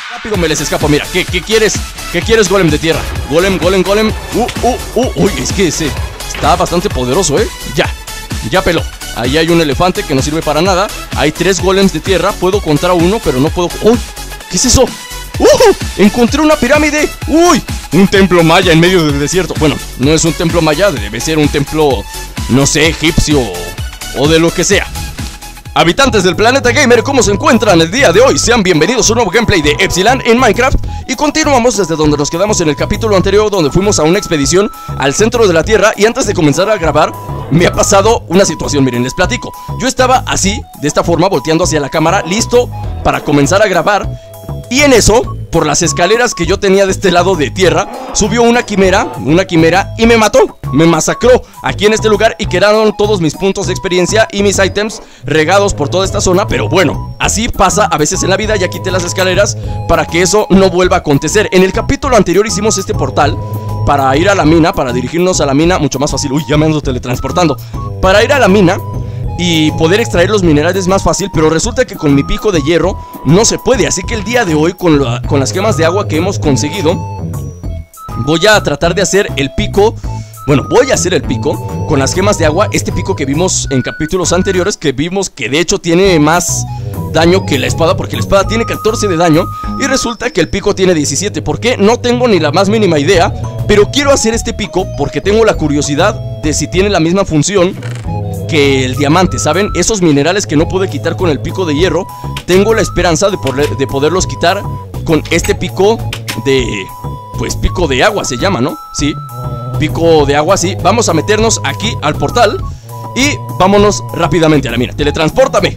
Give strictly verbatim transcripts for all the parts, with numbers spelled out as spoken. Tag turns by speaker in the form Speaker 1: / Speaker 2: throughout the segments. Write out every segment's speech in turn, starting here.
Speaker 1: Rápido me les escapo, mira, ¿qué, qué quieres? ¿Qué quieres, golem de tierra? Golem, golem, golem. Uh, uh, uh, uy, es que ese está bastante poderoso, ¿eh? Ya, ya peló. Ahí hay un elefante que no sirve para nada. Hay tres golems de tierra, puedo contar a uno, pero no puedo... ¡Uy! ¿Qué es eso? ¡Uh! ¡Encontré una pirámide! ¡Uy! Un templo maya en medio del desierto. Bueno, no es un templo maya, debe ser un templo, no sé, egipcio o de lo que sea. Habitantes del planeta gamer, ¿cómo se encuentran el día de hoy? Sean bienvenidos a un nuevo gameplay de Epsilon en Minecraft. Y continuamos desde donde nos quedamos en el capítulo anterior, donde fuimos a una expedición al centro de la Tierra. Y antes de comenzar a grabar, me ha pasado una situación, miren, les platico. Yo estaba así, de esta forma, volteando hacia la cámara, listo para comenzar a grabar. Y en eso, por las escaleras que yo tenía de este lado de tierra, subió una quimera, una quimera y me mató, me masacró aquí en este lugar y quedaron todos mis puntos de experiencia y mis ítems regados por toda esta zona. Pero bueno, así pasa a veces en la vida. Ya quité las escaleras para que eso no vuelva a acontecer. En el capítulo anterior hicimos este portal para ir a la mina, para dirigirnos a la mina, mucho más fácil. Uy, ya me ando teletransportando. Para ir a la mina y poder extraer los minerales más fácil, pero resulta que con mi pico de hierro no se puede. Así que el día de hoy, con, la, con las gemas de agua que hemos conseguido, voy a tratar de hacer el pico. Bueno, voy a hacer el pico con las gemas de agua. Este pico que vimos en capítulos anteriores, que vimos que de hecho tiene más daño que la espada, porque la espada tiene catorce de daño y resulta que el pico tiene diecisiete. ¿Por qué? No tengo ni la más mínima idea, pero quiero hacer este pico porque tengo la curiosidad de si tiene la misma función que el diamante, ¿saben? Esos minerales que no pude quitar con el pico de hierro, tengo la esperanza de, poder, de poderlos quitar con este pico de... pues pico de agua se llama, ¿no? Sí, pico de agua, sí. Vamos a meternos aquí al portal y vámonos rápidamente a la mina. Teletranspórtame.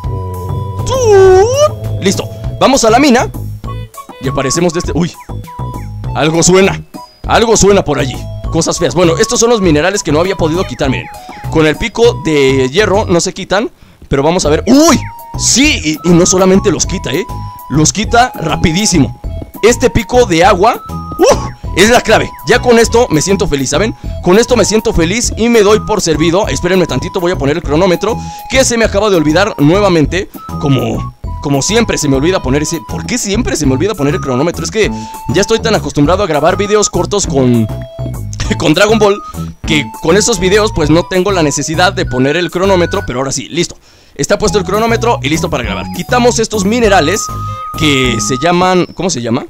Speaker 1: Listo, vamos a la mina y aparecemos de este... Uy, algo suena, algo suena por allí. Cosas feas. Bueno, estos son los minerales que no había podido quitar, miren. Con el pico de hierro no se quitan, pero vamos a ver. ¡Uy! Sí, y, y no solamente los quita, ¿eh? Los quita rapidísimo. Este pico de agua ¡uh! Es la clave. Ya con esto me siento feliz, ¿saben? Con esto me siento feliz y me doy por servido. Espérenme tantito, voy a poner el cronómetro, que se me acaba de olvidar nuevamente. Como... Como siempre se me olvida poner ese... ¿Por qué siempre se me olvida poner el cronómetro? Es que ya estoy tan acostumbrado a grabar videos cortos con... con Dragon Ball, que con estos videos pues no tengo la necesidad de poner el cronómetro. Pero ahora sí, listo. Está puesto el cronómetro y listo para grabar. Quitamos estos minerales que se llaman... ¿Cómo se llama?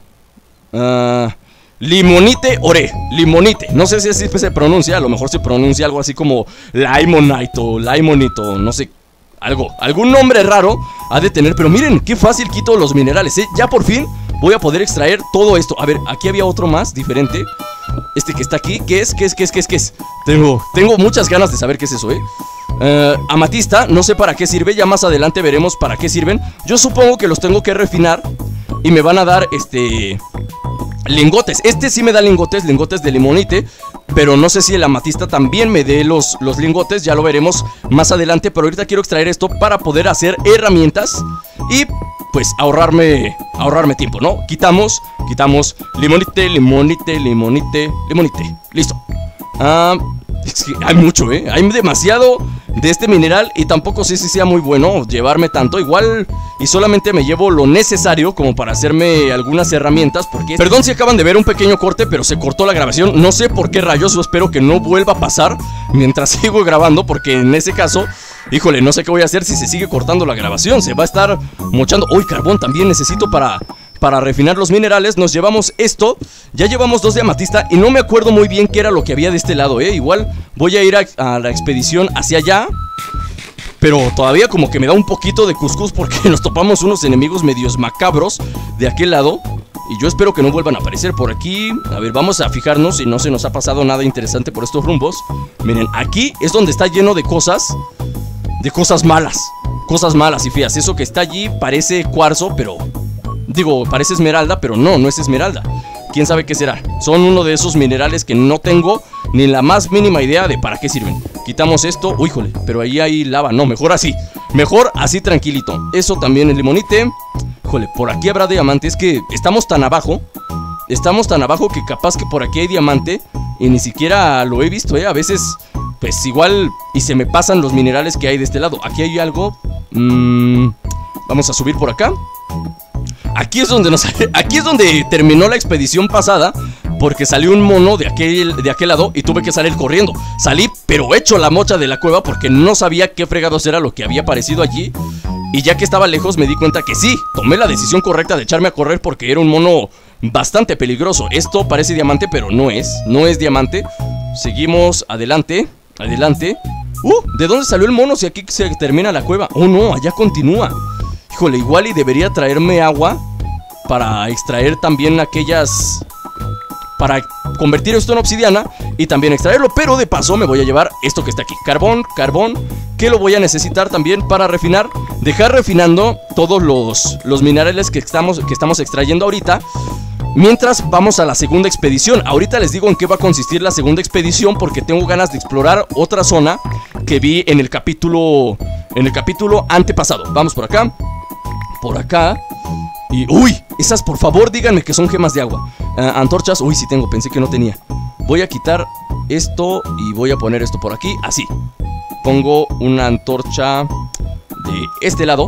Speaker 1: Uh, limonite ore. Limonite. No sé si así se pronuncia. A lo mejor se pronuncia algo así como limonite o limonite o no sé. Algo, algún nombre raro ha de tener. Pero miren, qué fácil quito los minerales, ¿eh? Ya por fin voy a poder extraer todo esto. A ver, aquí había otro más, diferente. Este que está aquí, ¿qué es? ¿Qué es? ¿Qué es? ¿Qué es? ¿Qué es? Tengo, tengo muchas ganas de saber qué es eso, ¿eh? Uh, amatista, no sé para qué sirve. Ya más adelante veremos para qué sirven. Yo supongo que los tengo que refinar y me van a dar, este... lingotes. Este sí me da lingotes, lingotes de limonite. Pero no sé si el amatista también me dé los, los lingotes. Ya lo veremos más adelante. Pero ahorita quiero extraer esto para poder hacer herramientas y pues ahorrarme ahorrarme tiempo, ¿no? Quitamos, quitamos limonite, limonite, limonite, limonite. Listo. Ah, es que hay mucho, ¿eh? Hay demasiado de este mineral y tampoco sé si sea muy bueno llevarme tanto. Igual y solamente me llevo lo necesario como para hacerme algunas herramientas. Porque... Perdón si acaban de ver un pequeño corte, pero se cortó la grabación. No sé por qué rayos, yo espero que no vuelva a pasar mientras sigo grabando, porque en ese caso... híjole, no sé qué voy a hacer si se sigue cortando la grabación. Se va a estar mochando. Uy, carbón también necesito para... para refinar los minerales. Nos llevamos esto. Ya llevamos dos de amatista y no me acuerdo muy bien qué era lo que había de este lado, eh. Igual voy a ir a, a la expedición hacia allá, pero todavía como que me da un poquito de cuscús porque nos topamos unos enemigos medios macabros de aquel lado. Y yo espero que no vuelvan a aparecer por aquí. A ver, vamos a fijarnos si no se nos ha pasado nada interesante por estos rumbos. Miren, aquí es donde está lleno de cosas. De cosas malas. Cosas malas y feas. Eso que está allí parece cuarzo, pero... digo, parece esmeralda, pero no, no es esmeralda. ¿Quién sabe qué será? Son uno de esos minerales que no tengo ni la más mínima idea de para qué sirven. Quitamos esto. Uy, jole, pero ahí hay lava. No, mejor así. Mejor así tranquilito. Eso también es limonite. Jole, por aquí habrá diamante. Es que estamos tan abajo. Estamos tan abajo que capaz que por aquí hay diamante y ni siquiera lo he visto, ¿eh? A veces, pues igual y se me pasan los minerales que hay de este lado. Aquí hay algo. mm, Vamos a subir por acá. Aquí es donde nos, aquí es donde terminó la expedición pasada, porque salió un mono de aquel, de aquel lado y tuve que salir corriendo. Salí pero hecho la mocha de la cueva porque no sabía qué fregados era lo que había aparecido allí. Y ya que estaba lejos me di cuenta que sí, tomé la decisión correcta de echarme a correr porque era un mono bastante peligroso. Esto parece diamante pero no es, no es diamante. Seguimos adelante, adelante. Uh, ¿de dónde salió el mono si aquí se termina la cueva? Oh no, allá continúa. Híjole, igual y debería traerme agua para extraer también aquellas... para convertir esto en obsidiana y también extraerlo, pero de paso me voy a llevar esto que está aquí, carbón, carbón, que lo voy a necesitar también para refinar, dejar refinando todos los, los minerales que estamos, que estamos extrayendo ahorita, mientras vamos a la segunda expedición. Ahorita les digo en qué va a consistir la segunda expedición porque tengo ganas de explorar otra zona que vi en el capítulo, en el capítulo antepasado. Vamos por acá, por acá. Y, uy, esas por favor díganme que son gemas de agua. uh, Antorchas, uy, sí tengo, pensé que no tenía. Voy a quitar esto y voy a poner esto por aquí, así. Pongo una antorcha de este lado.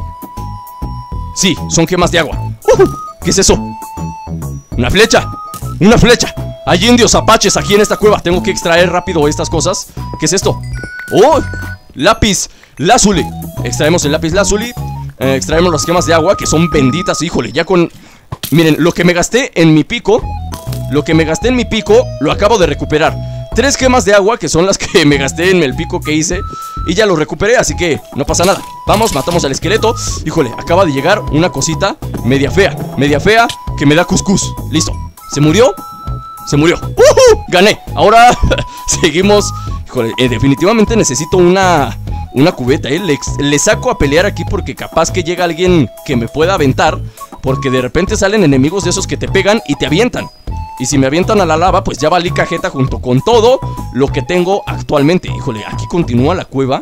Speaker 1: Sí, son gemas de agua. uh, ¿Qué es eso? Una flecha, una flecha. Hay indios apaches aquí en esta cueva. Tengo que extraer rápido estas cosas. ¿Qué es esto? Oh, lápiz lazuli. Extraemos el lápiz lazuli. Eh, extraemos las gemas de agua que son benditas, híjole, ya con... Miren, lo que me gasté en mi pico, lo que me gasté en mi pico, lo acabo de recuperar. Tres gemas de agua que son las que me gasté en el pico que hice y ya lo recuperé, así que no pasa nada. Vamos, matamos al esqueleto. Híjole, acaba de llegar una cosita media fea, media fea que me da cuscús. Listo, ¿se murió? Se murió. ¡Uh-huh! Gané. Ahora seguimos. Híjole, eh, definitivamente necesito una... Una cubeta, ¿eh? Le, le saco a pelear aquí porque capaz que llega alguien que me pueda aventar. Porque de repente salen enemigos de esos que te pegan y te avientan. Y si me avientan a la lava, pues ya valí cajeta junto con todo lo que tengo actualmente. Híjole, aquí continúa la cueva.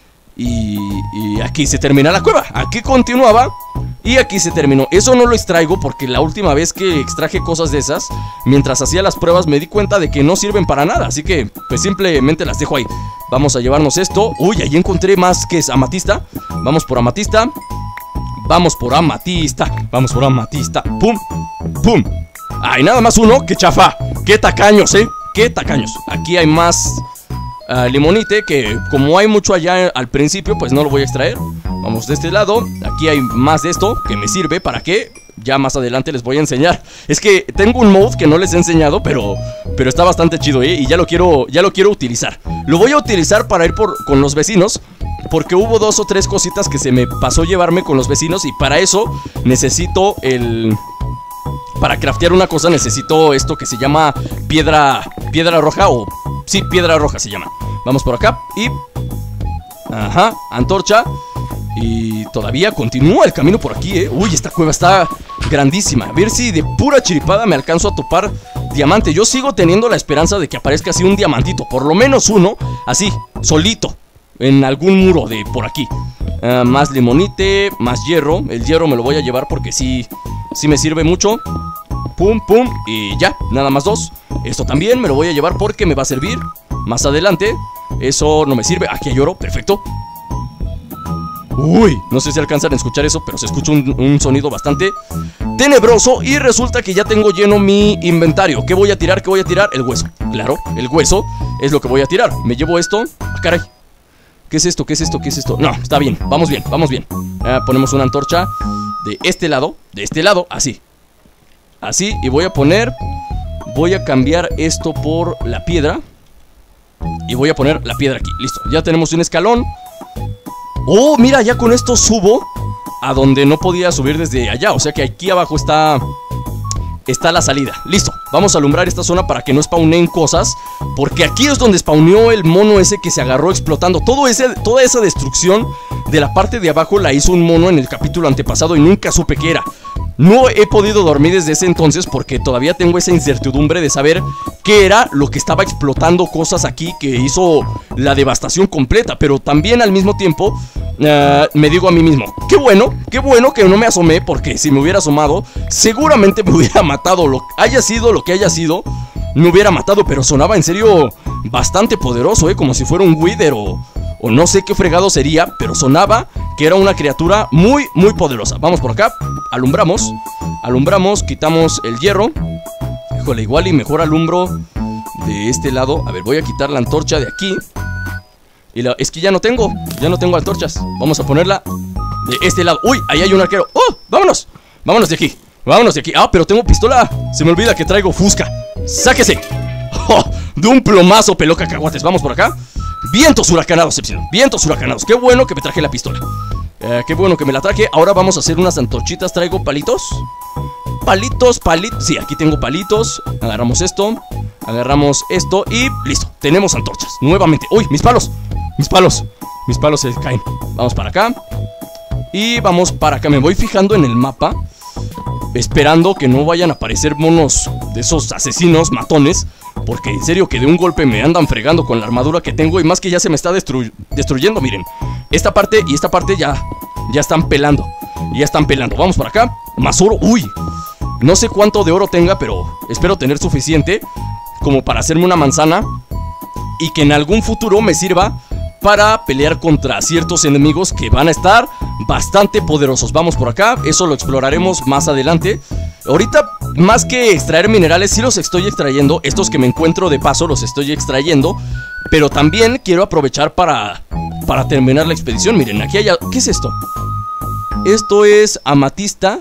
Speaker 1: Y, y aquí se termina la cueva. Aquí continuaba y aquí se terminó. Eso no lo extraigo porque la última vez que extraje cosas de esas, mientras hacía las pruebas me di cuenta de que no sirven para nada. Así que pues simplemente las dejo ahí. Vamos a llevarnos esto. Uy, ahí encontré más que es amatista. Vamos por amatista. Vamos por amatista. Vamos por amatista. Pum, pum. Ay, nada más uno. Qué chafa. Qué tacaños, eh. Qué tacaños. Aquí hay más uh, limonite que como hay mucho allá al principio, pues no lo voy a extraer. Vamos de este lado. Aquí hay más de esto que me sirve. ¿Para qué? Ya más adelante les voy a enseñar. Es que tengo un mod que no les he enseñado, pero pero está bastante chido, ¿eh? Y ya lo quiero ya lo quiero utilizar. Lo voy a utilizar para ir por, con los vecinos, porque hubo dos o tres cositas que se me pasó llevarme con los vecinos. Y para eso necesito el... Para craftear una cosa necesito esto que se llama piedra... Piedra roja o... Sí, piedra roja se llama. Vamos por acá y... Ajá, antorcha. Y todavía continúa el camino por aquí, ¿eh? Uy, esta cueva está grandísima. A ver si de pura chiripada me alcanzo a topar diamante. Yo sigo teniendo la esperanza de que aparezca así un diamantito. Por lo menos uno, así, solito, en algún muro de por aquí. uh, Más limonite, más hierro. El hierro me lo voy a llevar porque sí, sí me sirve mucho. Pum, pum, y ya, nada más dos. Esto también me lo voy a llevar porque me va a servir más adelante. Eso no me sirve, aquí hay oro, perfecto. Uy, no sé si alcanzan a escuchar eso, pero se escucha un, un sonido bastante tenebroso. Y resulta que ya tengo lleno mi inventario. ¿Qué voy a tirar? ¿Qué voy a tirar? El hueso. Claro, el hueso es lo que voy a tirar. Me llevo esto. Ah, caray. ¿Qué es esto? ¿Qué es esto? ¿Qué es esto? No, está bien, vamos bien, vamos bien. ah, Ponemos una antorcha de este lado. De este lado, así. Así, y voy a poner... Voy a cambiar esto por la piedra. Y voy a poner la piedra aquí, listo. Ya tenemos un escalón. Oh, mira, ya con esto subo a donde no podía subir desde allá. O sea que aquí abajo está Está la salida, listo. Vamos a alumbrar esta zona para que no spawneen cosas, porque aquí es donde spawneó el mono ese que se agarró explotando. Todo ese, toda esa destrucción de la parte de abajo la hizo un mono en el capítulo antepasado y nunca supe qué era. No he podido dormir desde ese entonces porque todavía tengo esa incertidumbre de saber qué era lo que estaba explotando cosas aquí que hizo la devastación completa. Pero también al mismo tiempo uh, me digo a mí mismo, qué bueno, qué bueno que no me asomé, porque si me hubiera asomado seguramente me hubiera matado. Lo haya sido lo que haya sido, me hubiera matado. Pero sonaba en serio bastante poderoso, ¿eh? Como si fuera un Wither o... o no sé qué fregado sería, pero sonaba que era una criatura muy, muy poderosa. Vamos por acá, alumbramos. Alumbramos, quitamos el hierro. Híjole, igual y mejor alumbro de este lado. A ver, voy a quitar la antorcha de aquí. Y la... es que ya no tengo, ya no tengo antorchas. Vamos a ponerla de este lado. Uy, ahí hay un arquero. ¡Oh! ¡Vámonos! Vámonos de aquí, vámonos de aquí. Ah, pero tengo pistola. Se me olvida que traigo fusca. ¡Sáquese! ¡Oh! De un plomazo, peló cacahuates. Vamos por acá. Vientos huracanados, Epsilon. Vientos huracanados. Qué bueno que me traje la pistola. Eh, qué bueno que me la traje. Ahora vamos a hacer unas antorchitas. ¿Traigo palitos? Palitos, palitos. Sí, aquí tengo palitos. Agarramos esto. Agarramos esto y listo. Tenemos antorchas. Nuevamente. ¡Uy! Mis palos. Mis palos. Mis palos se caen. Vamos para acá. Y vamos para acá. Me voy fijando en el mapa, esperando que no vayan a aparecer monos de esos asesinos matones, porque en serio que de un golpe me andan fregando con la armadura que tengo. Y más que ya se me está destru destruyendo. Miren, esta parte y esta parte ya, ya están pelando. Ya están pelando, vamos para acá. Más oro, uy. No sé cuánto de oro tenga, pero espero tener suficiente como para hacerme una manzana, y que en algún futuro me sirva para pelear contra ciertos enemigos que van a estar bastante poderosos. Vamos por acá, eso lo exploraremos más adelante. Ahorita, más que extraer minerales, sí los estoy extrayendo. Estos que me encuentro de paso los estoy extrayendo, pero también quiero aprovechar para, para terminar la expedición. Miren, aquí hay... ¿qué es esto? Esto es amatista.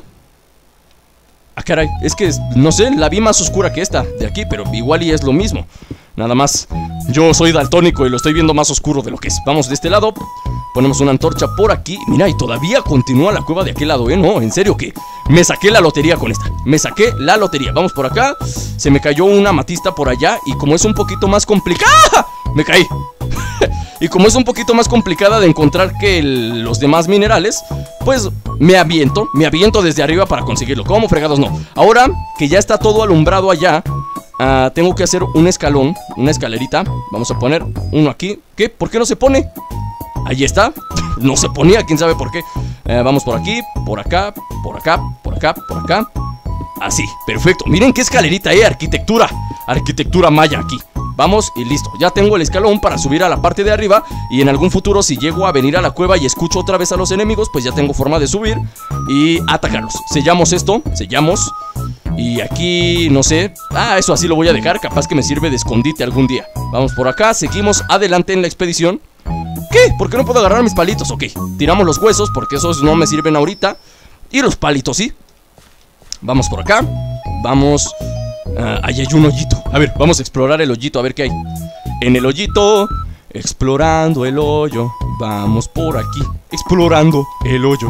Speaker 1: Ah, caray, es que, no sé, la vi más oscura que esta de aquí, pero igual y es lo mismo. Nada más, yo soy daltónico y lo estoy viendo más oscuro de lo que es. Vamos de este lado, ponemos una antorcha por aquí. Mira, y todavía continúa la cueva de aquel lado, ¿eh? No, en serio que me saqué la lotería con esta. Me saqué la lotería. Vamos por acá. Se me cayó una amatista por allá, y como es un poquito más complicada... Me caí. Y como es un poquito más complicada de encontrar que el, los demás minerales, pues me aviento, me aviento desde arriba para conseguirlo. ¿Cómo fregados no? Ahora que ya está todo alumbrado allá, uh, tengo que hacer un escalón, una escalerita. Vamos a poner uno aquí. ¿Qué? ¿Por qué no se pone? Ahí está. No se ponía, quién sabe por qué. uh, Vamos por aquí, por acá, por acá, por acá, por acá. Así, perfecto. Miren qué escalerita, eh, arquitectura. Arquitectura maya aquí. Vamos y listo, ya tengo el escalón para subir a la parte de arriba. Y en algún futuro, si llego a venir a la cueva y escucho otra vez a los enemigos, pues ya tengo forma de subir y atacarlos. Sellamos esto, sellamos. Y aquí, no sé. Ah, eso así lo voy a dejar, capaz que me sirve de escondite algún día. Vamos por acá, seguimos adelante en la expedición. ¿Qué? ¿Por qué no puedo agarrar mis palitos? Ok, tiramos los huesos porque esos no me sirven ahorita. Y los palitos sí. Vamos por acá. Vamos... Uh, ahí hay un hoyito. A ver, vamos a explorar el hoyito, a ver qué hay. En el hoyito, explorando el hoyo. Vamos por aquí, explorando el hoyo.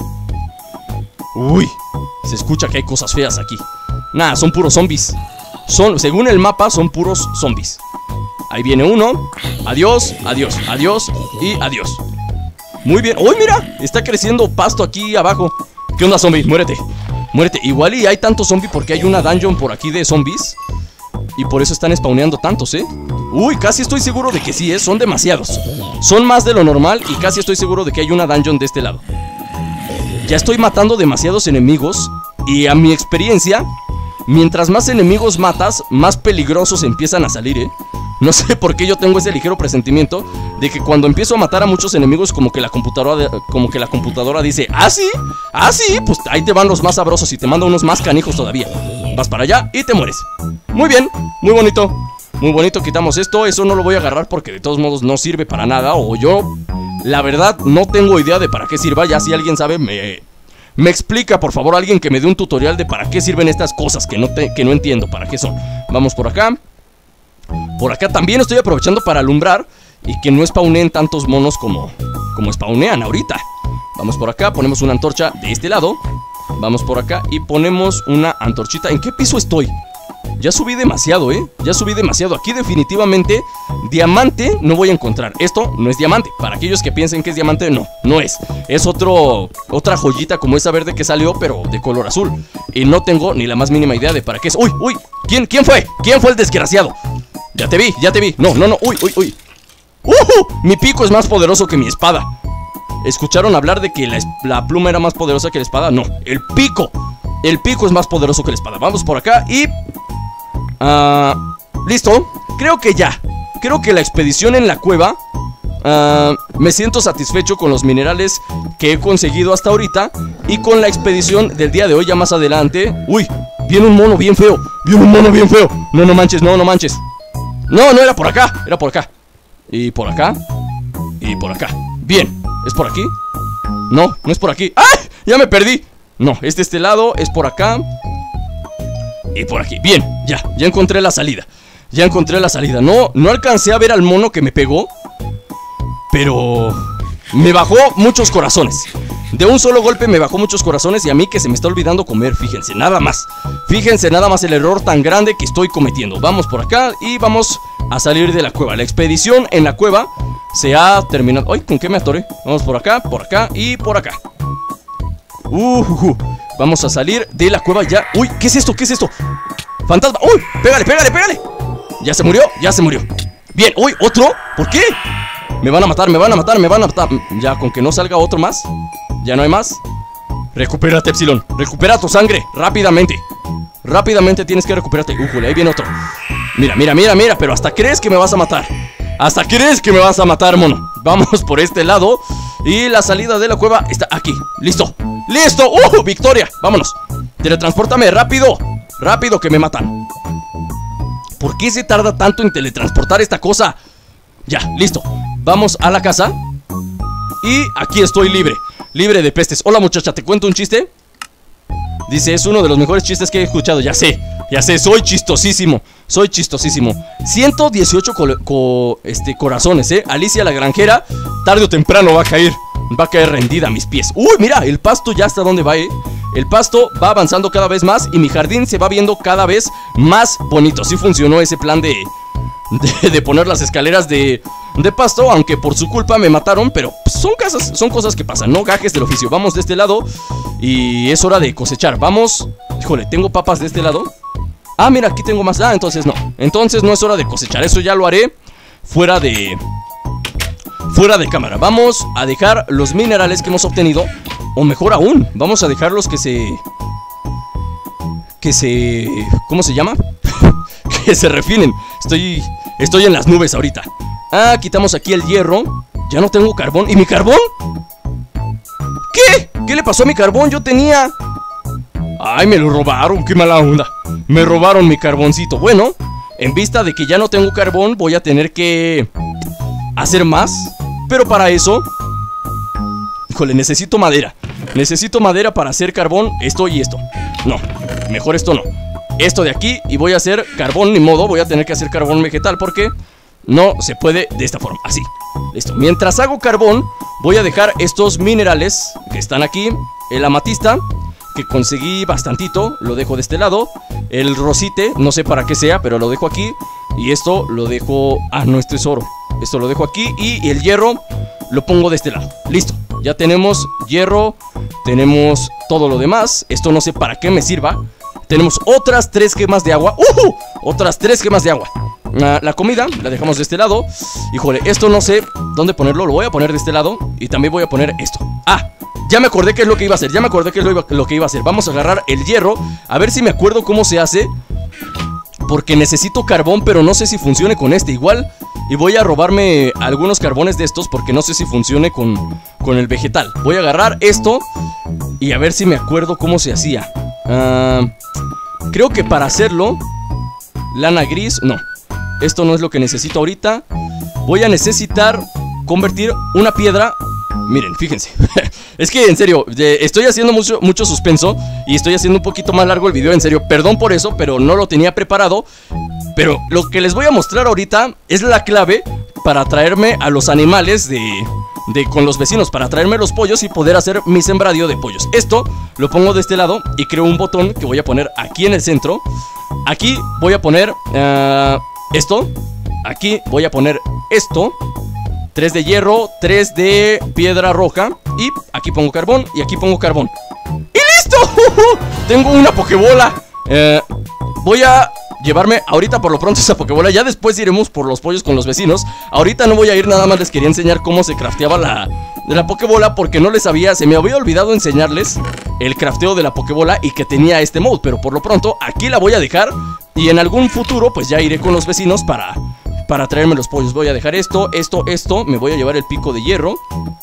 Speaker 1: Uy, se escucha que hay cosas feas aquí. Nada, son puros zombies. Son, según el mapa, son puros zombies. Ahí viene uno. Adiós, adiós, adiós y adiós. Muy bien. ¡Uy, mira! Está creciendo pasto aquí abajo. ¿Qué onda, zombie? Muérete. Muérete. Igual y hay tantos zombies porque hay una dungeon por aquí de zombies, y por eso están spawneando tantos, ¿eh? Uy, casi estoy seguro de que sí, ¿eh? Son demasiados. Son más de lo normal y casi estoy seguro de que hay una dungeon de este lado. Ya estoy matando demasiados enemigos, y a mi experiencia, mientras más enemigos matas, más peligrosos empiezan a salir, ¿eh? No sé por qué yo tengo ese ligero presentimiento de que cuando empiezo a matar a muchos enemigos, como que la computadora, como que la computadora dice, ¿ah, sí? ¿Ah, sí? Pues ahí te van los más sabrosos y te manda unos más canijos todavía. Vas para allá y te mueres. Muy bien, muy bonito. Muy bonito, quitamos esto. Eso no lo voy a agarrar porque de todos modos no sirve para nada. O yo, la verdad, no tengo idea de para qué sirva. Ya si alguien sabe, me... Me explica, por favor, alguien que me dé un tutorial de para qué sirven estas cosas que no, te, que no entiendo para qué son. Vamos por acá. Por acá también estoy aprovechando para alumbrar y que no spawneen tantos monos como, como spawnean ahorita. Vamos por acá, ponemos una antorcha de este lado. Vamos por acá y ponemos una antorchita. ¿En qué piso estoy? Ya subí demasiado, ¿eh? Ya subí demasiado. Aquí definitivamente diamante no voy a encontrar. Esto no es diamante. Para aquellos que piensen que es diamante, no, no es. Es otro, otra joyita como esa verde que salió, pero de color azul. Y no tengo ni la más mínima idea de para qué es. ¡Uy, uy! ¿Quién, quién fue? ¿Quién fue el desgraciado? Ya te vi, ya te vi. No, no, no, uy, uy, uy. ¡Uh! Mi pico es más poderoso que mi espada. ¿Escucharon hablar de que la, la pluma era más poderosa que la espada? No, el pico. El pico es más poderoso que la espada. Vamos por acá y... Uh, listo, creo que ya. Creo que la expedición en la cueva uh, me siento satisfecho con los minerales que he conseguido hasta ahorita y con la expedición del día de hoy. Ya más adelante. Uy, viene un mono bien feo. Viene un mono bien feo. No, no manches, no, no manches. No, no era por acá, era por acá. Y por acá. Y por acá. Bien, ¿es por aquí? No, no es por aquí. ¡Ay! Ya me perdí. No, es de este lado, es por acá. Y por aquí, bien, ya, ya encontré la salida. Ya encontré la salida. No, no alcancé a ver al mono que me pegó, pero me bajó muchos corazones. De un solo golpe me bajó muchos corazones. Y a mí que se me está olvidando comer, fíjense, nada más. Fíjense nada más el error tan grande que estoy cometiendo. Vamos por acá y vamos a salir de la cueva. La expedición en la cueva se ha terminado. Ay, ¿con qué me atoré? Vamos por acá, por acá y por acá. Uh, uh, uh. Vamos a salir de la cueva ya. Uy, ¿qué es esto? ¿Qué es esto? Fantasma. Uy, pégale, pégale, pégale. Ya se murió, ya se murió. Bien, uy, ¿otro? ¿Por qué? Me van a matar, me van a matar, me van a matar. Ya, con que no salga otro más. Ya no hay más. Recupérate, Epsilon. Recupera tu sangre, rápidamente. Rápidamente tienes que recuperarte. Ujule, ahí viene otro. Mira, mira, mira, mira. Pero hasta crees que me vas a matar. Hasta crees que me vas a matar, mono. Vamos por este lado. Y la salida de la cueva está aquí. Listo, listo. ¡Uh! ¡Victoria! Vámonos. Teletranspórtame, rápido. Rápido que me matan. ¿Por qué se tarda tanto en teletransportar esta cosa? Ya, listo. Vamos a la casa. Y aquí estoy libre. Libre de pestes. Hola, muchacha, ¿te cuento un chiste? Dice, es uno de los mejores chistes que he escuchado. Ya sé, ya sé, soy chistosísimo. Soy chistosísimo. ciento dieciocho co co este, corazones, ¿eh? Alicia la granjera, tarde o temprano va a caer. Va a caer rendida a mis pies. Uy, mira, el pasto ya hasta dónde va, ¿eh? El pasto va avanzando cada vez más y mi jardín se va viendo cada vez más bonito. Sí funcionó ese plan de... De, de poner las escaleras de, de pasto, aunque por su culpa me mataron, pero son, casas, son cosas que pasan, no gajes del oficio. Vamos de este lado y es hora de cosechar. Vamos, híjole, ¿tengo papas de este lado? Ah, mira, aquí tengo más. Ah, entonces no, entonces no es hora de cosechar. Eso ya lo haré fuera de... Fuera de cámara. Vamos a dejar los minerales que hemos obtenido, o mejor aún, vamos a dejarlos que se... Que se... ¿Cómo se llama? Que se refinen. Estoy... Estoy en las nubes ahorita. Ah, quitamos aquí el hierro. Ya no tengo carbón. ¿Y mi carbón? ¿Qué? ¿Qué le pasó a mi carbón? Yo tenía... Ay, me lo robaron. Qué mala onda. Me robaron mi carboncito. Bueno, en vista de que ya no tengo carbón, voy a tener que... hacer más. Pero para eso... Híjole, necesito madera. Necesito madera para hacer carbón. Esto y esto. No, mejor esto no. Esto de aquí y voy a hacer carbón, ni modo. Voy a tener que hacer carbón vegetal porque no se puede de esta forma, así. Listo, mientras hago carbón voy a dejar estos minerales que están aquí. El amatista, que conseguí bastantito, lo dejo de este lado. El rosite, no sé para qué sea, pero lo dejo aquí. Y esto lo dejo... Ah, no, esto es oro. Esto lo dejo aquí y el hierro lo pongo de este lado. Listo, ya tenemos hierro. Tenemos todo lo demás. Esto no sé para qué me sirva. Tenemos otras tres gemas de agua. ¡Uh! Otras tres gemas de agua. uh, La comida la dejamos de este lado. Híjole, esto no sé dónde ponerlo. Lo voy a poner de este lado. Y también voy a poner esto. Ah, ya me acordé qué es lo que iba a hacer. Ya me acordé qué es lo, iba, lo que iba a hacer. Vamos a agarrar el hierro. A ver si me acuerdo cómo se hace. Porque necesito carbón, pero no sé si funcione con este. Igual, y voy a robarme algunos carbones de estos porque no sé si funcione con, con el vegetal. Voy a agarrar esto y a ver si me acuerdo cómo se hacía. uh, Creo que para hacerlo, lana gris, no. Esto no es lo que necesito ahorita. Voy a necesitar convertir una piedra. Miren, fíjense. Es que en serio, estoy haciendo mucho, mucho suspenso y estoy haciendo un poquito más largo el video. En serio, perdón por eso, pero no lo tenía preparado. Pero lo que les voy a mostrar ahorita es la clave para traerme a los animales de... De, con los vecinos, para traerme los pollos y poder hacer mi sembradío de pollos. Esto lo pongo de este lado y creo un botón que voy a poner aquí en el centro. Aquí voy a poner uh, esto. Aquí voy a poner esto. Tres de hierro, tres de piedra roja. Y aquí pongo carbón y aquí pongo carbón. ¡Y listo! Tengo una pokebola. uh, Voy a llevarme ahorita por lo pronto esa pokebola. Ya después iremos por los pollos con los vecinos. Ahorita no voy a ir, nada más les quería enseñar cómo se crafteaba la, de la pokebola, porque no les había, se me había olvidado enseñarles el crafteo de la pokebola y que tenía este mode. Pero por lo pronto aquí la voy a dejar y en algún futuro pues ya iré con los vecinos para, para traerme los pollos. Voy a dejar esto, esto, esto. Me voy a llevar el pico de hierro.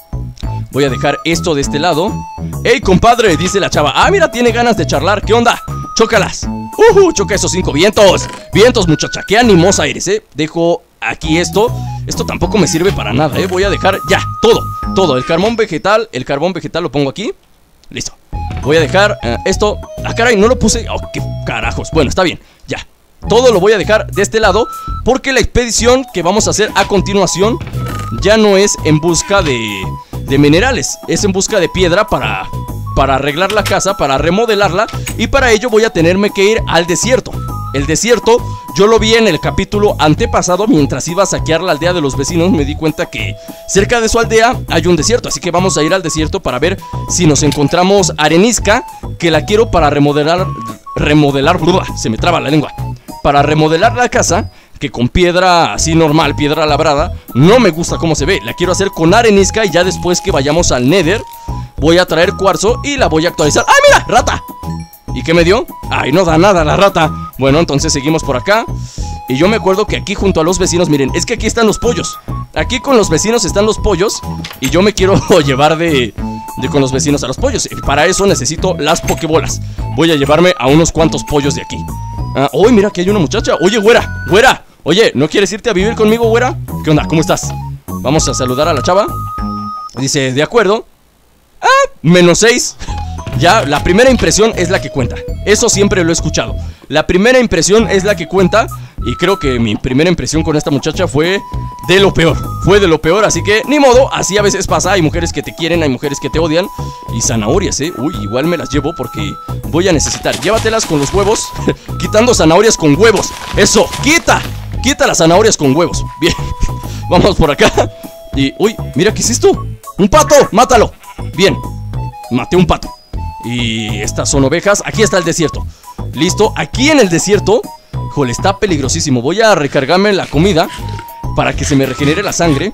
Speaker 1: Voy a dejar esto de este lado. ¡Ey, compadre! Dice la chava. Ah, mira, tiene ganas de charlar. ¿Qué onda? Chócalas. ¡Uh! Choca esos cinco vientos. Vientos, muchacha. Qué animosa eres, ¿eh? Dejo aquí esto. Esto tampoco me sirve para nada, ¿eh? Voy a dejar ya, todo, todo. El carbón vegetal, el carbón vegetal lo pongo aquí. Listo. Voy a dejar uh, esto. Ah, caray, no lo puse. Oh, qué carajos. Bueno, está bien, ya. Todo lo voy a dejar de este lado, porque la expedición que vamos a hacer a continuación ya no es en busca de, de minerales. Es en busca de piedra para, para arreglar la casa, para remodelarla. Y para ello voy a tenerme que ir al desierto. El desierto, yo lo vi en el capítulo antepasado. Mientras iba a saquear la aldea de los vecinos, me di cuenta que cerca de su aldea hay un desierto. Así que vamos a ir al desierto para ver si nos encontramos arenisca, que la quiero para remodelar. Remodelar, bruda, se me traba la lengua. Para remodelar la casa, que con piedra así normal, piedra labrada, no me gusta cómo se ve. La quiero hacer con arenisca y ya después que vayamos al Nether voy a traer cuarzo y la voy a actualizar. ¡Ay, mira! ¡Rata! ¿Y qué me dio? ¡Ay, no da nada la rata! Bueno, entonces seguimos por acá. Y yo me acuerdo que aquí junto a los vecinos, miren, es que aquí están los pollos. Aquí con los vecinos están los pollos. Y yo me quiero llevar de, de con los vecinos a los pollos. Y para eso necesito las pokebolas. Voy a llevarme a unos cuantos pollos de aquí. Ah, ¡uy, mira, aquí hay una muchacha! Oye, güera, güera. Oye, ¿no quieres irte a vivir conmigo, güera? ¿Qué onda? ¿Cómo estás? Vamos a saludar a la chava. Dice, de acuerdo. Ah, menos seis. Ya, la primera impresión es la que cuenta. Eso siempre lo he escuchado. La primera impresión es la que cuenta. Y creo que mi primera impresión con esta muchacha fue de lo peor. Fue de lo peor, así que ni modo. Así a veces pasa, hay mujeres que te quieren, hay mujeres que te odian. Y zanahorias, eh, uy, igual me las llevo porque voy a necesitar. Llévatelas con los huevos. Quitando zanahorias con huevos. Eso, quita, quita las zanahorias con huevos. Bien, vamos por acá. Y, uy, mira, ¿qué es esto? ¡Un pato! ¡Mátalo! Bien, maté un pato. Y estas son ovejas. Aquí está el desierto. Listo, aquí en el desierto. Híjole, está peligrosísimo. Voy a recargarme la comida para que se me regenere la sangre,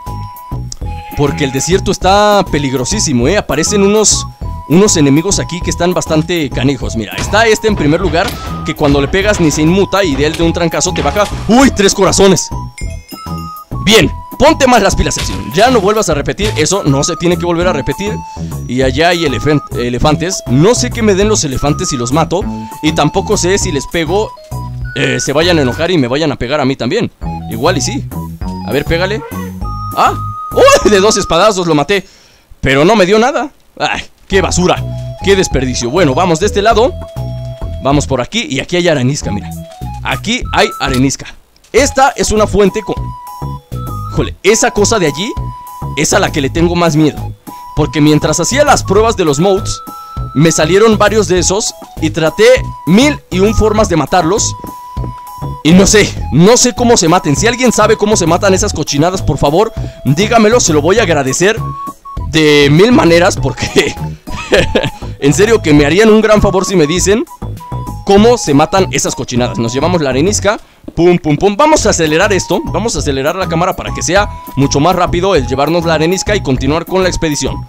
Speaker 1: porque el desierto está peligrosísimo, ¿eh? Aparecen unos, unos enemigos aquí que están bastante canijos. Mira, está este en primer lugar, que cuando le pegas ni se inmuta y de él de un trancazo te baja. ¡Uy! Tres corazones. Bien, ponte más las pilas, Epsilon. Ya no vuelvas a repetir eso, no se tiene que volver a repetir. Y allá hay elefant elefantes. No sé qué me den los elefantes si los mato. Y tampoco sé si les pego eh, se vayan a enojar y me vayan a pegar a mí también. Igual y sí. A ver, pégale. ¡Ah! ¡Uy! De dos espadazos lo maté. Pero no me dio nada. ¡Ay! ¡Qué basura! ¡Qué desperdicio! Bueno, vamos de este lado. Vamos por aquí. Y aquí hay arenisca, mira. Aquí hay arenisca. Esta es una fuente con... Híjole, esa cosa de allí es a la que le tengo más miedo. Porque mientras hacía las pruebas de los mods, me salieron varios de esos y traté mil y un formas de matarlos. Y no sé, no sé cómo se maten. Si alguien sabe cómo se matan esas cochinadas, por favor, dígamelo, se lo voy a agradecer de mil maneras. Porque en serio que me harían un gran favor si me dicen cómo se matan esas cochinadas. Nos llevamos la arenisca. Pum, pum, pum. Vamos a acelerar esto. Vamos a acelerar la cámara para que sea mucho más rápido el llevarnos la arenisca y continuar con la expedición.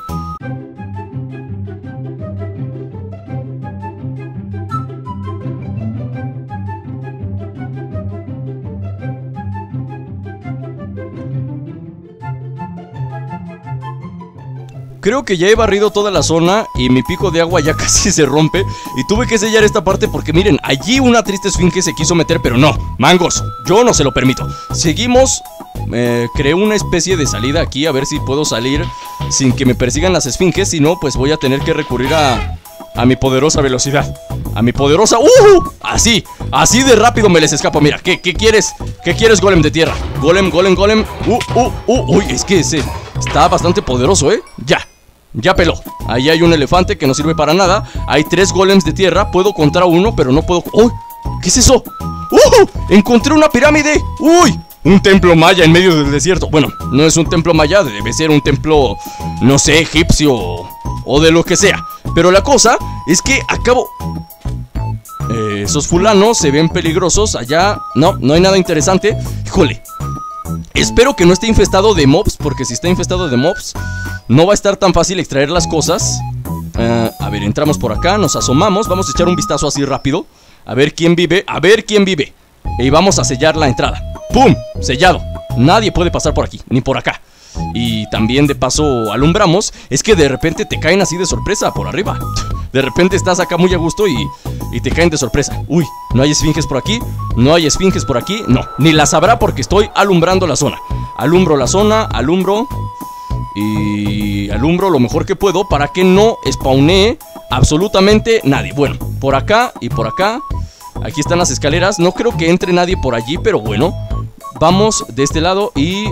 Speaker 1: Creo que ya he barrido toda la zona y mi pico de agua ya casi se rompe. Y tuve que sellar esta parte porque miren, allí una triste esfinge se quiso meter, pero no, mangos, yo no se lo permito. Seguimos, eh, creé una especie de salida aquí, a ver si puedo salir sin que me persigan las esfinges. Si no, pues voy a tener que recurrir a, a mi poderosa velocidad. A mi poderosa... ¡Uh! Así, así de rápido me les escapo. Mira, ¿qué, qué quieres? ¿Qué quieres, golem de tierra? Golem, golem, golem. ¡Uh, uh, uh! Uy, es que ese está bastante poderoso, ¿eh? Ya. Ya peló. Ahí hay un elefante que no sirve para nada. Hay tres golems de tierra. Puedo contra uno, pero no puedo... ¡Uy! ¿Qué es eso? ¡Uh! ¡Encontré una pirámide! ¡Uy! Un templo maya en medio del desierto. Bueno, no es un templo maya. Debe ser un templo, no sé, egipcio o de lo que sea. Pero la cosa es que acabo... Eh, esos fulanos se ven peligrosos. Allá... No, no hay nada interesante. Híjole. Espero que no esté infestado de mobs, porque si está infestado de mobs no va a estar tan fácil extraer las cosas. uh, A ver, entramos por acá, nos asomamos. Vamos a echar un vistazo así rápido. A ver quién vive, a ver quién vive. y vamos a sellar la entrada. ¡Pum! Sellado. Nadie puede pasar por aquí, ni por acá. Y también de paso alumbramos. Es que de repente te caen así de sorpresa por arriba. De repente estás acá muy a gusto y, y te caen de sorpresa. Uy, no hay esfinges por aquí. No hay esfinges por aquí. No, ni las habrá porque estoy alumbrando la zona. Alumbro la zona, alumbro. Y alumbro lo mejor que puedo para que no spawnee absolutamente nadie. Bueno, por acá y por acá. Aquí están las escaleras. No creo que entre nadie por allí, pero bueno. Vamos de este lado y...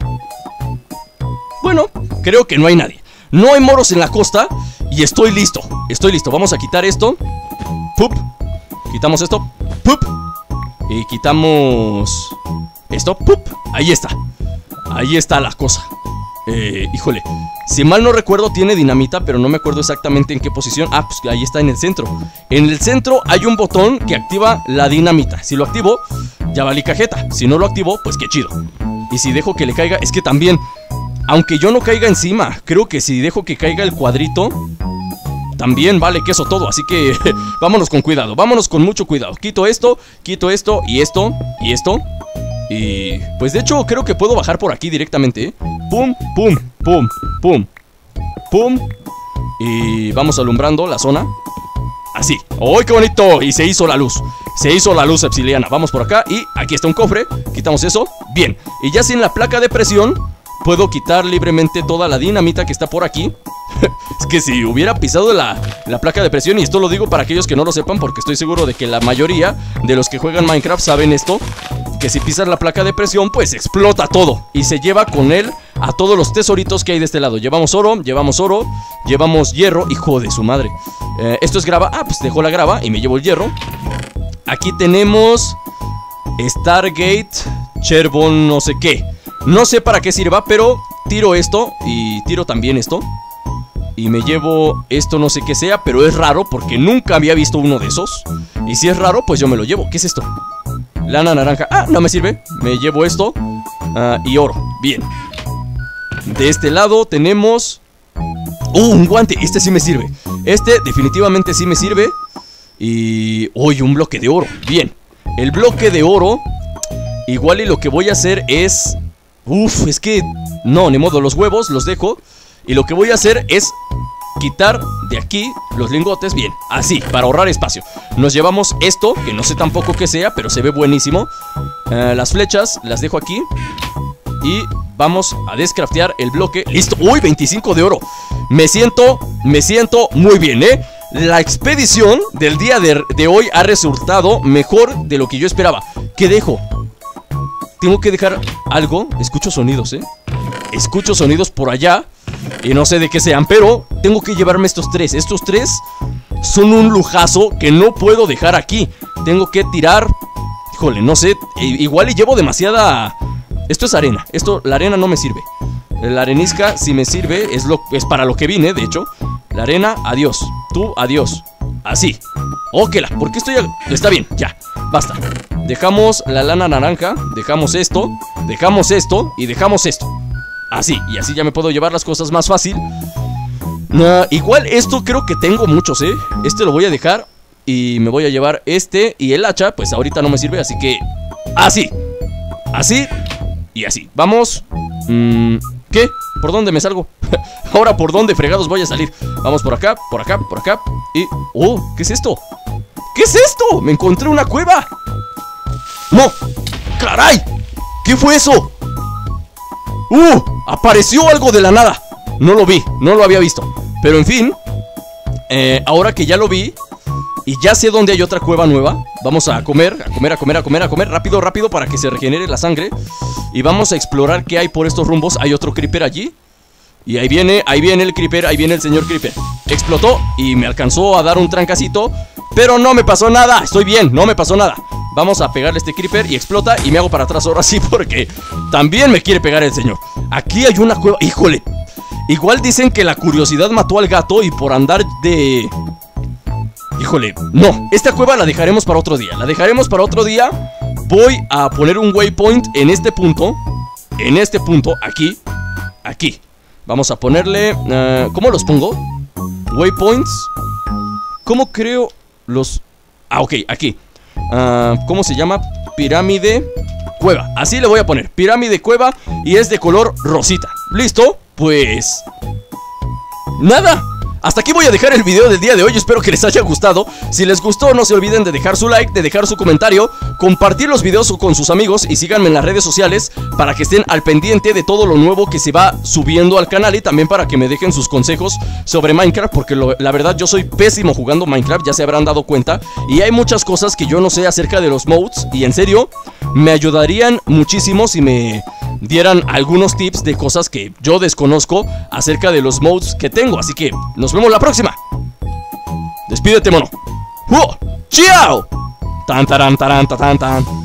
Speaker 1: bueno, creo que no hay nadie. No hay moros en la costa y estoy listo. Estoy listo. Vamos a quitar esto. Pup. Quitamos esto. Pup. Y quitamos esto. Pup. Ahí está. Ahí está la cosa. Eh, híjole. Si mal no recuerdo tiene dinamita, pero no me acuerdo exactamente en qué posición. Ah, pues ahí está en el centro. En el centro hay un botón que activa la dinamita. Si lo activo, ya valí cajeta. Si no lo activo, pues qué chido. Y si dejo que le caiga, es que también... aunque yo no caiga encima, creo que si dejo que caiga el cuadrito, también vale queso todo. Así que vámonos con cuidado, vámonos con mucho cuidado. Quito esto, quito esto y esto y esto. Y pues de hecho creo que puedo bajar por aquí directamente, ¿eh? Pum, pum, pum, pum, pum. Y vamos alumbrando la zona. Así. ¡Ay, qué bonito! Y se hizo la luz. Se hizo la luz epsiliana. Vamos por acá y aquí está un cofre. Quitamos eso. Bien. Y ya sin la placa de presión puedo quitar libremente toda la dinamita que está por aquí. Es que si hubiera pisado la, la placa de presión, y esto lo digo para aquellos que no lo sepan, porque estoy seguro de que la mayoría de los que juegan Minecraft saben esto, que si pisas la placa de presión, pues explota todo y se lleva con él a todos los tesoritos que hay de este lado. Llevamos oro, llevamos oro, llevamos hierro. Hijo de su madre. eh, Esto es grava. Ah, pues dejo la grava y me llevo el hierro. Aquí tenemos Stargate Cherbon no sé qué. No sé para qué sirva, pero tiro esto y tiro también esto. Y me llevo esto, no sé qué sea, pero es raro porque nunca había visto uno de esos. Y si es raro, pues yo me lo llevo. ¿Qué es esto? Lana naranja. Ah, no me sirve. Me llevo esto uh, y oro. Bien. De este lado tenemos... ¡Uh, un guante! Este sí me sirve. Este definitivamente sí me sirve. Y... ¡uy, un bloque de oro! Bien. El bloque de oro... igual y lo que voy a hacer es... uf, es que... no, ni modo, los huevos los dejo. Y lo que voy a hacer es quitar de aquí los lingotes. Bien, así, para ahorrar espacio. Nos llevamos esto, que no sé tampoco qué sea, pero se ve buenísimo. uh, Las flechas las dejo aquí. Y vamos a descraftear el bloque. ¡Listo! ¡Uy, veinticinco de oro! Me siento, me siento muy bien, ¿eh? La expedición del día de, de hoy ha resultado mejor de lo que yo esperaba. ¿Qué dejo? Tengo que dejar algo. Escucho sonidos, ¿eh? Escucho sonidos por allá y no sé de qué sean, pero tengo que llevarme estos tres. Estos tres son un lujazo que no puedo dejar aquí. Tengo que tirar... híjole, no sé. Igual y llevo demasiada... esto es arena. Esto, la arena no me sirve. La arenisca sí me sirve. Es, lo, es para lo que vine, de hecho. La arena, adiós. Tú, adiós. Así. Óquela, ¿por qué estoy...? Está bien, ya, basta. Dejamos la lana naranja. Dejamos esto. Dejamos esto. Y dejamos esto. Así, y así ya me puedo llevar las cosas más fácil. uh, Igual esto creo que tengo muchos, ¿eh? Este lo voy a dejar. Y me voy a llevar este. Y el hacha, pues ahorita no me sirve, así que... así. Así. Y así, vamos. mm, ¿Qué? ¿Por dónde me salgo? Ahora, ¿por dónde fregados voy a salir? Vamos por acá, por acá, por acá. Y... ¡oh! ¿Qué es esto? ¿Qué es esto? Me encontré una cueva. ¡No! ¡Caray! ¿Qué fue eso? ¡Uh! Apareció algo de la nada. No lo vi, no lo había visto. Pero en fin, eh, ahora que ya lo vi y ya sé dónde hay otra cueva nueva, vamos a comer, a comer, a comer, a comer, a comer. Rápido, rápido, para que se regenere la sangre. Y vamos a explorar qué hay por estos rumbos. Hay otro creeper allí. Y ahí viene, ahí viene el creeper, ahí viene el señor creeper. Explotó y me alcanzó a dar un trancacito, pero no me pasó nada, estoy bien, no me pasó nada. Vamos a pegarle a este creeper y explota. Y me hago para atrás ahora sí porque también me quiere pegar el señor. Aquí hay una cueva, híjole. Igual dicen que la curiosidad mató al gato y por andar de... híjole, no, esta cueva la dejaremos para otro día. La dejaremos para otro día. Voy a poner un waypoint en este punto. En este punto, aquí. Aquí. Vamos a ponerle... Uh, ¿cómo los pongo? Waypoints. ¿Cómo creo los...? Ah, ok, aquí. Uh, ¿Cómo se llama? pirámide cueva. Así le voy a poner, pirámide cueva, y es de color rosita. ¿Listo? Pues nada, hasta aquí voy a dejar el video del día de hoy. Espero que les haya gustado. Si les gustó, no se olviden de dejar su like, de dejar su comentario, compartir los videos con sus amigos y síganme en las redes sociales para que estén al pendiente de todo lo nuevo que se va subiendo al canal, y también para que me dejen sus consejos sobre Minecraft, porque lo, la verdad yo soy pésimo jugando Minecraft, ya se habrán dado cuenta, y hay muchas cosas que yo no sé acerca de los mods, y en serio me ayudarían muchísimo si me dieran algunos tips de cosas que yo desconozco acerca de los mods que tengo. Así que nos vemos la próxima. Despídete, mono. ¡Oh! ¡Chao! Tan, taran, taran, tan, tan.